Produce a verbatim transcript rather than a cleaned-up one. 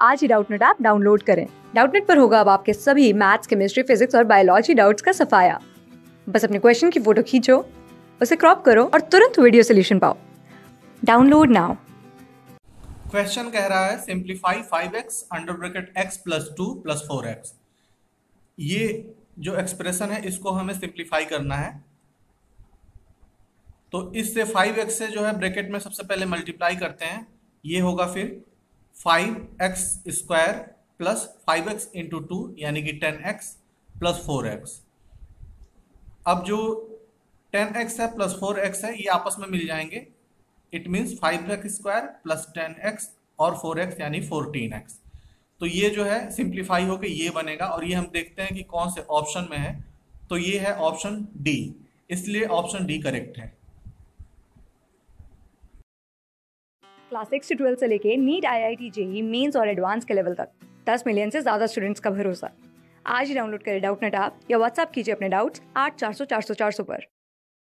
आज ही Doubtnut app download करें। डाउटनेट पर होगा अब आपके सभी मैथ्स, केमिस्ट्री, फिजिक्स और बायोलॉजी डाउट्स का सफाया। बस अपने क्वेश्चन की फोटो खींचो, उसे क्रॉप करो और तुरंत वीडियो सोल्यूशन पाओ। Download now. क्वेश्चन कह रहा है simplify five x under bracket x plus two plus four x. ये जो एक्सप्रेशन है इसको हमें सिंप्लीफाई करना है। तो इससे फाइव एक्स से जो है ब्रैकेट में सबसे पहले मल्टीप्लाई करते हैं। ये होगा फिर five x square plus five x into two यानी कि ten x plus four x. अब जो टेन एक्स है प्लस फोर एक्स है ये आपस में मिल जाएंगे। It means five x square plus ten x और फोर एक्स यानी फोर्टीन एक्स। तो ये जो है सिंप्लीफाई होकर ये बनेगा और ये हम देखते हैं कि कौन से ऑप्शन में है। तो ये है ऑप्शन डी, इसलिए ऑप्शन डी करेक्ट है। क्लास सिक्स से ट्वेल्थ से लेके NEET, I I T, JEE mains और एडवांस के लेवल तक दस मिलियन से ज्यादा स्टूडेंट्स का भरोसा। आज ही डाउनलोड करें डाउटनेट ऐप या व्हाट्सएप कीजिए अपने डाउट्स आठ चार सौ चार सौ चार सौ पर।